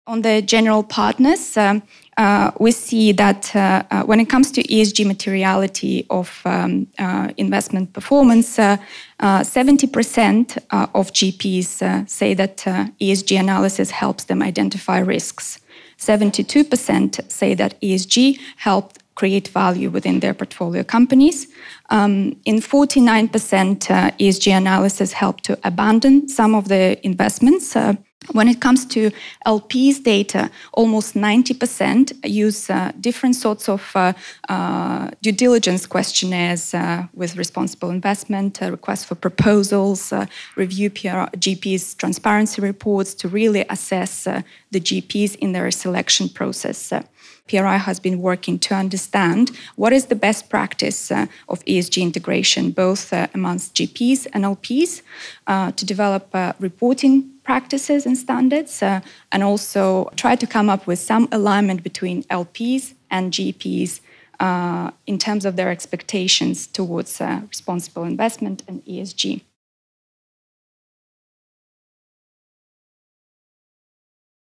On the general partners, we see that when it comes to ESG materiality of investment performance, 70% of GPs say that ESG analysis helps them identify risks. 72% say that ESG helped create value within their portfolio companies. In 49%, ESG analysis helped to abandon some of the investments. When it comes to LPs data, almost 90% use different sorts of due diligence questionnaires with responsible investment, requests for proposals, review GPs' transparency reports to really assess the GPs in their selection process. PRI has been working to understand what is the best practice of ESG integration, both amongst GPs and LPs, to develop reporting practices and standards, and also try to come up with some alignment between LPs and GPs in terms of their expectations towards responsible investment and ESG.